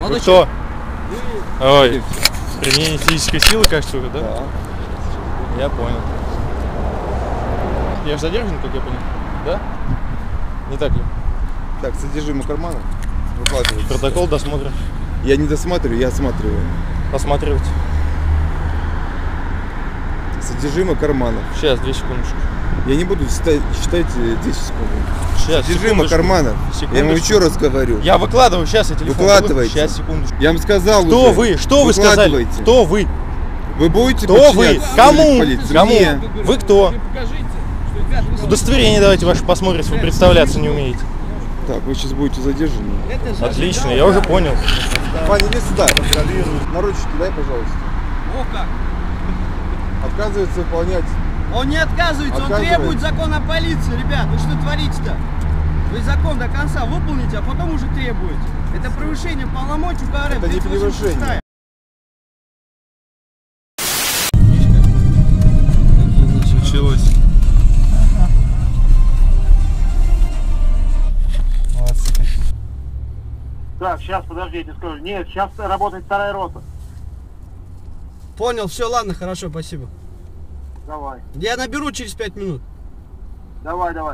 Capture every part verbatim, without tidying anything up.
Вы кто? Ой, применение физической силы, кажется, уже, да? Да. Я понял. Я же задержан, как я понял. Да? Не так ли? Так, содержимое кармана. Выкладывайте. Протокол досмотра. Я не досматриваю, я осматриваю. Осматривать. Содержимое кармана. Сейчас, две секундочки. Я не буду считать, считать десять секунд. Сейчас, Содержимое кармана. Я вам еще раз говорю. Я выкладываю, сейчас я телефон. Выкладывайте. Сейчас, секундочку. Я вам сказал Кто уже. вы? Что вы сказали? Кто вы? Вы будете Кто вы? Кому? Кому? Мне. Вы кто? Удостоверение давайте ваше посмотрим, если вы представляться не умеете. Так, вы сейчас будете задержаны. Отлично, я уже понял. Ваня, иди сюда. Наручники дай, пожалуйста. О как! Отказывается выполнять. Он не отказывается, он Отказывается. требует закона полиции, ребят. Вы что творите-то? Вы закон до конца выполните, а потом уже требуете. Это превышение полномочий УКРМ. Это не превышение. Началось. Молодцы какие. Так, сейчас, подожди, я тебе скажу. Нет, сейчас работает вторая рота. Понял, все, ладно, хорошо, спасибо. Давай, Я наберу через пять минут. давай, давай.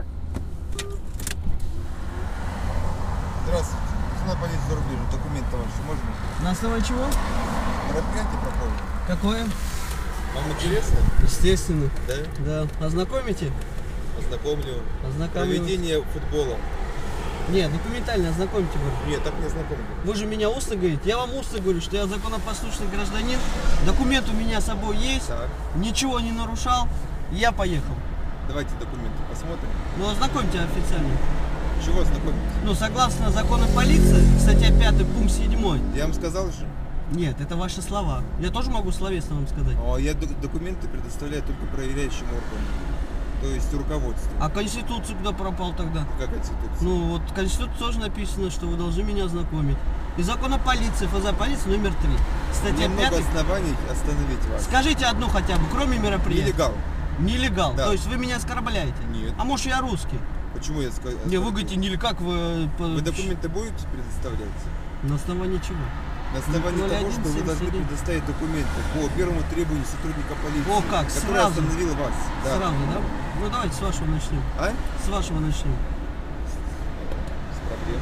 Здравствуйте. Нужна полиция за рубежом. Документы ваши можно? На основании чего? Мероприятие проходит. Какое? Вам интересно? Естественно. Да? Да. Ознакомите? Ознакомлю. Ознакомлю. Проведение футбола. Нет, документально ознакомьте вы. Нет, так не ознакомлю. Вы же меня устно говорите. Я вам устно говорю, что я законопослушный гражданин. Документ у меня с собой есть. Так. Ничего не нарушал. Я поехал. Давайте документы посмотрим. Ну, ознакомьте официально. Чего ознакомить? Ну, согласно закону полиции, статья пятая, пункт седьмой. Я вам сказал же. Нет, это ваши слова. Я тоже могу словесно вам сказать. А я д- документы предоставляю только проверяющим органам. То есть руководству. А Конституцию куда пропал тогда? Как Конституция? Ну, вот в Конституции тоже написано, что вы должны меня ознакомить. И закон о полиции, ФЗ полиции номер три. Статья Немного пятая. оснований остановить вас. Скажите одну хотя бы, кроме мероприятия. Нелегал. Нелегал. Да. То есть вы меня оскорбляете? Нет. А может я русский? Почему я сказал? Не, вы говорите, не как вы... по- Вы документы будете предоставлять? На основании чего? На основании ноль того, один что вы семьдесят должны один. предоставить документы по первому требованию сотрудника полиции, О, как, который сразу? остановил вас. Да. Сразу, да? Ну давайте с вашего начнем. А? С вашего начнем. С проблем.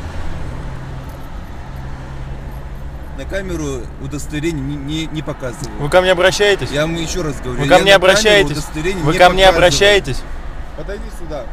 На камеру удостоверение не, не, не показываю. Вы ко мне обращаетесь? Я вам еще раз говорю. Вы я ко мне на камеру обращаетесь? удостоверение Вы не ко мне показываю. обращаетесь? Подойди сюда.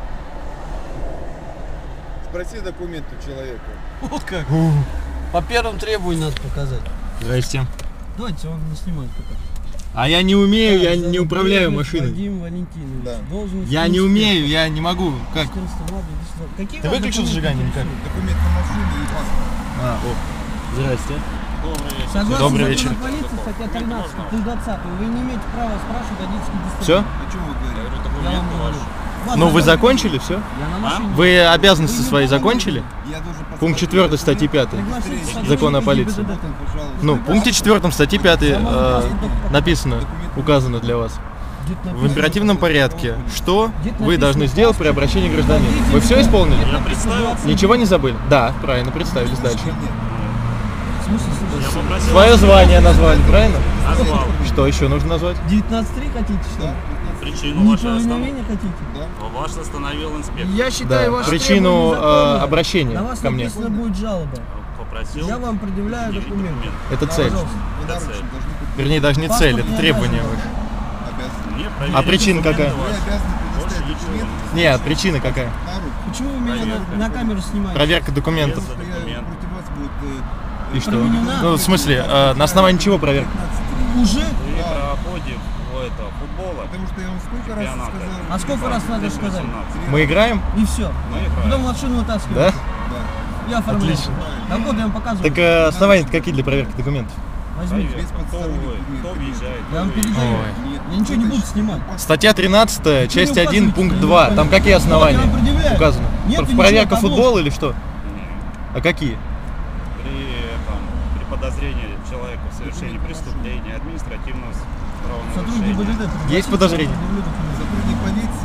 Спроси документы у человека. Вот как. По первому требованию надо показать. Здрасте. Давайте, он не снимает пока. А я не умею, я Да, не да, управляю Владимир машиной. Владимир Валентинович. Да. Должность Я не инспектора. умею, я не могу. Как? Инспектор, ладно, иди сюда. Какие Ты у вас выключил документы зажигание или как? интересуют? Документ на машину и паспорт. А, о. Здрасте. Согласно Добрый закону вечер. полиции, статья тринадцать, пункт двадцать, вы не имеете права спрашивать водительские удостоверения. Все? О чем вы говорите? Я вам говорю. Ладно, Ну вы я- закончили все? Я на машине. Вы обязанности Вы свои не помните? закончили? Я должен посмотреть. Пункт четвёртый статьи пятой Пригласите сотрудника Закона о полиции. ГИБДД. Пожалуйста. Ну, в пункте четвёртом статьи пятой э, написано, указано для вас. Где-то В написано. императивном порядке, что Где-то вы написано должны сделать при обращении к гражданину. Вы все исполнили? Я представил. Ничего не забыли? Да, правильно, представились дальше. В смысле, слушай, Свое звание назвали, правильно? Назвал. Что еще нужно назвать? девятнадцать три хотите, что ли? Причину вашей остановки. Неповиновение хотите? Ваш остановил инспектор. Я считаю, Да, ваше причину требование э, законно. обращения На вас ко мне. написано будет жалоба. Попросил. Я вам предъявляю предъявить документы. документы. Это цель. Пожалуйста. Вы Да, наручно цель. должны быть Вернее, даже не Паспорт цель, это не требование обязан. ваше. обязаны. Мне А проверить причина документы какая? Вы ваши. обязаны Больше предоставить ничего. документы Нет, причина какая? на руку. Почему вы меня на, на камеру снимаете? Проверка документов. Без Что я документов. против вас будет... э, И что? Применена? Ну, в смысле, э, на основании чего проверка? Уже? При проходе в это, футбола. Потому что я вам сколько раз Чемпионата. сказал... А сколько раз надо сказать? Мы играем? И все. Мы играем. Потом машину вытаскиваем. Да? Да. Я оформляю. Отлично. Так вот, я вам показываю. Так э, основания какие для проверки документов? Возьмите. Без Кто подставных вы? документов. Кто въезжает? Я вам Кто выезжает? передаю. Ой. Нет, Я ничего не буду вытащите. снимать. Статья тринадцатая, часть не один, указывайте, пункт что два. не Там какие Вот основания я вам предъявляю. указаны? Нет, Про- ничего, Проверка подложки. футбола или что? А какие? При, этом, при подозрении человека в совершении преступления, административного Сотрудник правонарушения. ГИБДД. Есть подозрение? Сотрудник полиции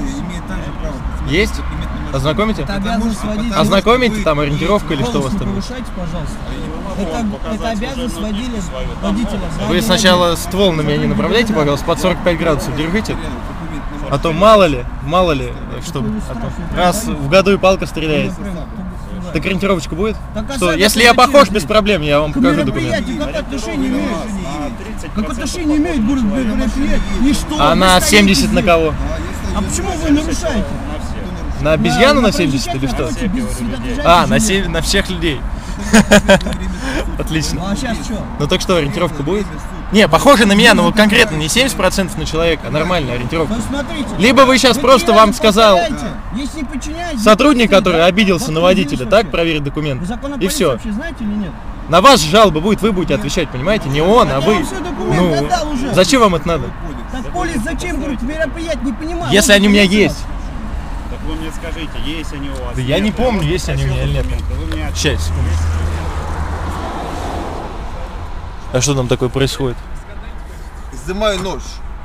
имеет также право. Есть? Ознакомите? Это обязанность водителя. Ознакомите, там ориентировка или что у вас там? Повышайте, пожалуйста. Я не могу вам Это, показать это обязанность служебную водителя. книжку свою, там, водителя. Вы сначала ствол на меня не направляйте, пожалуйста, под сорок пять градусов держите. А то мало ли, мало ли, что а то раз в году и палка стреляет. Так ориентировочка будет? Что, если я похож, без проблем, я вам покажу документ. Как отношение имеет? На тридцать Как процентов отношение имеет город мероприятие? И что? А Вы на стоите семьдесят на здесь. кого? А почему вы нарушаете? на всех. На обезьяну на семьдесят или что? А, на, се- на всех людей. Отлично. Ну а сейчас что? Ну так что, ориентировка будет? Не, похоже на меня, но вот конкретно не семьдесят процентов на человека, а нормальная ориентировка. Ну смотрите. Либо вы сейчас просто три вам раза сказал повторяйте. Если не подчиняетесь, сотрудник, вы который обиделся на вот водителя, видите, так, вообще. проверить Вы документы. закон о И полиции все. вообще знаете или нет? На вас жалоба будет, вы будете отвечать, понимаете? Не он, а Я вы. вам все документы Ну, отдал уже. зачем вам это надо? Так полис зачем, говорит, мероприятие, не понимаю. Если Вот они у меня полиция. есть. Так вы мне скажите, есть они у вас? Да я не Нет, помню, вот есть они у меня или нет. документы, вы мне Сейчас, секунду. А что там такое происходит? Изымаю нож.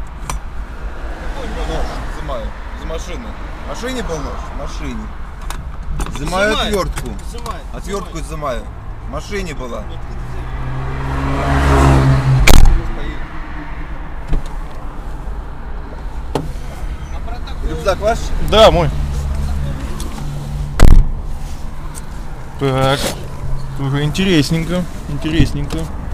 Нож изымаю из машины. В машине был нож? В машине. Изымаю Изымай. отвертку. Изымай. Отвертку изымаю. В машине была. Рюкзак ваш? Да, мой. Так. Уже интересненько. Интересненько.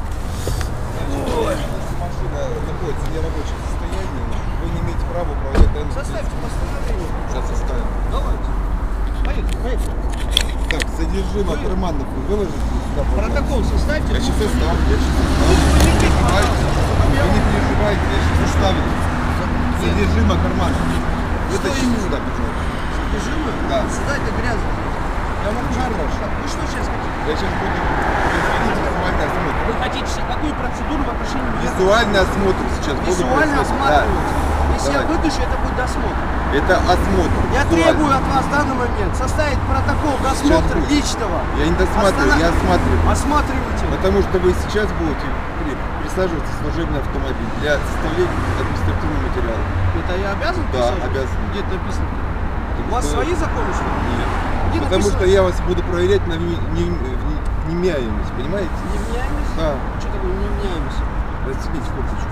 Машина находится в нерабочем состоянии. Вы не имеете права управлять данным. Составьте постановление. Сейчас составим. Давайте. Поехали, поехали. Так, содержимое карманов вы выложите сюда, пожалуйста. Протокол составьте. Я сейчас составлю. Я сейчас составлю. Вы не переживайте, я сейчас составлю. Содержимое кармана. Вытащите сюда, пожалуйста. Содержимое? Да. Сюда это грязно. Я вам Очень покажу. хорошо. Вы что сейчас хотите? Я сейчас буду производить визуальный осмотр. Вы хотите какую процедуру в отношении меня? Визуальный осмотр сейчас буду Визуально производить. осматривать. Если я Давай. вытащу, это будет досмотр. Да. Это осмотр. Я визуальный. требую от вас в данный момент составить протокол досмотра будет. личного. Я не досматриваю, Останов- я осматриваю. Осматривайте. Потому что вы сейчас будете при- присаживаться в служебный автомобиль для составления административного материала. Это я обязан Да, присаживаться? обязан. Где это написано? У вас что- свои законы, что ли? Нет. Где Потому написано? что я вас буду проверять на не- не- не- немяемость, понимаете? Невменяемость? Да. Что такое невменяемость? Расстелите курточку.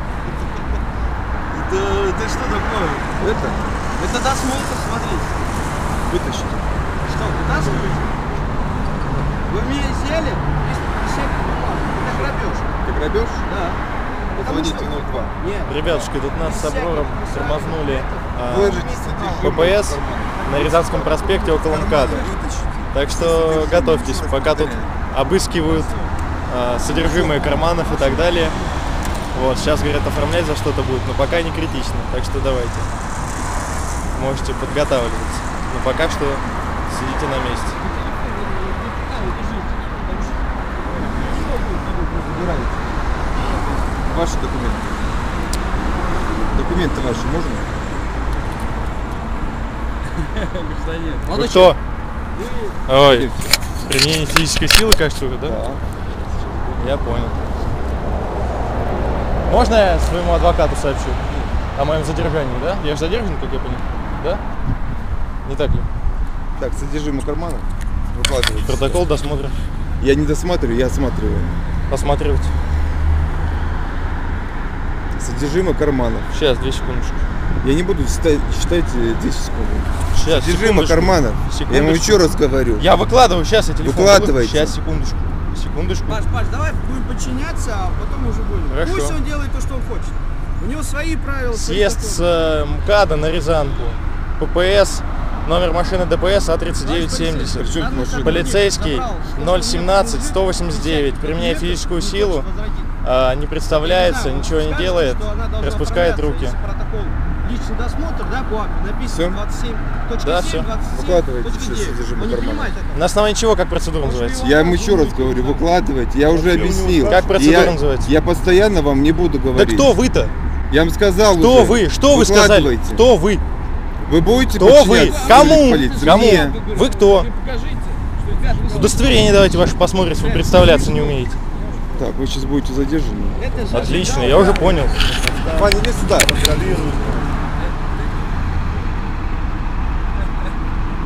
Это, это что такое? Это Это досмотр, смотрите. вытащите. Что, вытаскиваете? Вы меня изъяли? Есть пятьдесят бумаг. Это грабеж. Это грабеж? Да. Потому Звоните что- ноль два. Нет. Ребятушки, тут нас с Аврором тормознули а, Выложите содержимое ППС кармана. на Рязанском проспекте около МКАДа. Вытащите. Так что готовьтесь, пока тут обыскивают а, содержимое карманов и так далее. Вот, сейчас, говорят, оформлять за что-то будет, но пока не критично, так что давайте. Можете подготавливаться. Но пока что сидите на месте. Забирайте. Ваши документы. Документы ваши можно? Вы кто? Ой, применение физической силы, кажется, уже, да? Я понял. Можно я своему адвокату сообщу о моем задержании, да? Я же задержан, как я понял, да? Не так ли? Так, содержимое кармана. Выкладывайте. Протокол досмотра. Я не досматриваю, я осматриваю. Посматривайте. Содержимое кармана. Сейчас, две секундочки. Я не буду считать, считать э, десять секунд. Сейчас, Содержимое секундочку. кармана. Я вам Секундочку. еще раз говорю. Я выкладываю, сейчас я телефон. Выкладывайте. Сейчас, секундочку. Секундочку. Паш, Паш, давай будем подчиняться, а потом уже будем. Хорошо. Пусть он делает то, что он хочет. У него свои правила. свои Съезд законы. с э, МКАДа на Рязанку. ППС, номер машины ДПС А тридцать девять семьдесят. Причем тут машина? Полицейский ноль семнадцать сто восемьдесят девять, применяя физическую силу, а, не представляется, ничего не делает, распускает руки. Протокол. Личный досмотр, да, по акту Всё? написано двадцать семь точка Да, семь, всё. двадцать семь Выкладывайте точка все девять. содержимое Он не кармана. понимает этого. На основании чего, как процедура называется? Я вам еще раз говорю, выкладывайте. Я уже объяснил. Как процедура я, называется? Я постоянно вам не буду Да говорить. кто вы-то? Я вам сказал Кто уже. вы? Что вы сказали? Выкладывайте. Кто вы? Вы будете Кто вы? подчиняться Кому? полиции? Кому? Мне. Вы кто? Вы покажите, что, ребят, вы- Удостоверение давайте ваше посмотрим, если вы представляться не умеете. Так, вы сейчас будете задержаны. Это же- Отлично, я уже понял. Ваня, иди сюда.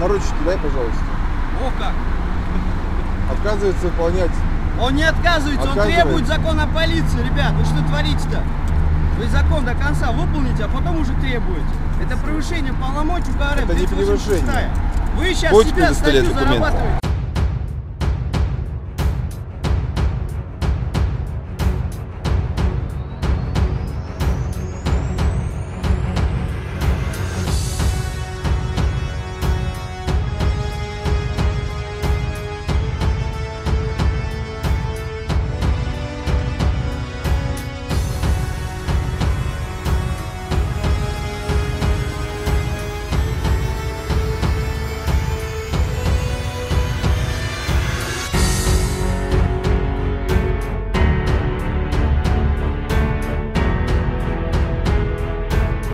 Наручники дай, пожалуйста. О как! Отказывается выполнять. Он не отказывается, он Отказывается. требует закон о полиции, ребят. Вы что творите-то? Вы закон до конца выполните, а потом уже требуете. Это превышение полномочий УКРМ. Это не тридцать восемь шестая. превышение. Вы сейчас Будете себя предоставлять статью документы? зарабатываете.